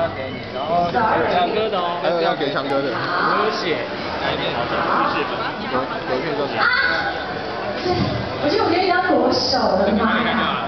给你，然后强哥的哦， 还有要给强哥的。 有血，来一点好的，是有片就是。 我觉得我可以当国手了嘛。